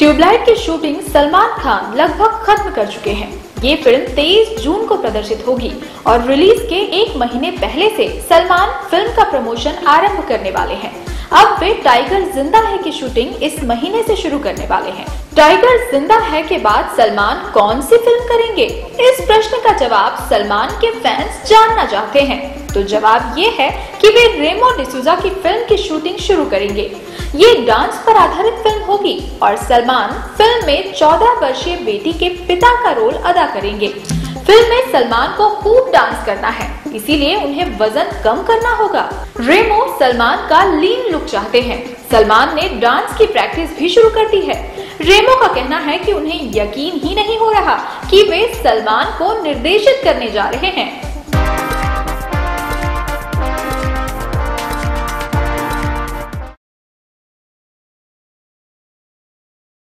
Tubelight की shooting Salman Khan लगभग खत्म कर चुके हैं। ये फिल्म 23 जून को प्रदर्शित होगी और रिलीज के एक महीने पहले से सलमान फिल्म का प्रमोशन आरंभ करने वाले हैं। अब वे टाइगर जिंदा है की शूटिंग इस महीने से शुरू करने वाले हैं। टाइगर जिंदा है के बाद सलमान कौन सी फिल्म करेंगे? इस प्रश्न का जवाब सलमान के फैंस जानना चाहते हैं। तो जवाब ये है कि वे रेमो डिसूजा की फिल्म की शूटिंग शुरू करेंगे। ये डांस पर आधारित फिल्म होगी और सलमान फिल्म में 14 वर्षीय बेटी के पिता का रोल अदा करेंगे। फिल्म में सलमान को खूब डांस करना है, इसीलिए उन्हें वजन कम करना होगा। रेमो सलमान का लीन लुक चाहते हैं। सलमान ने डांस की प्रैक्टिस भी शुरू कर दी है। रेमो का कहना है कि उन्हें यकीन ही नहीं हो रहा कि वे सलमान को निर्देशित करने जा रहे हैं।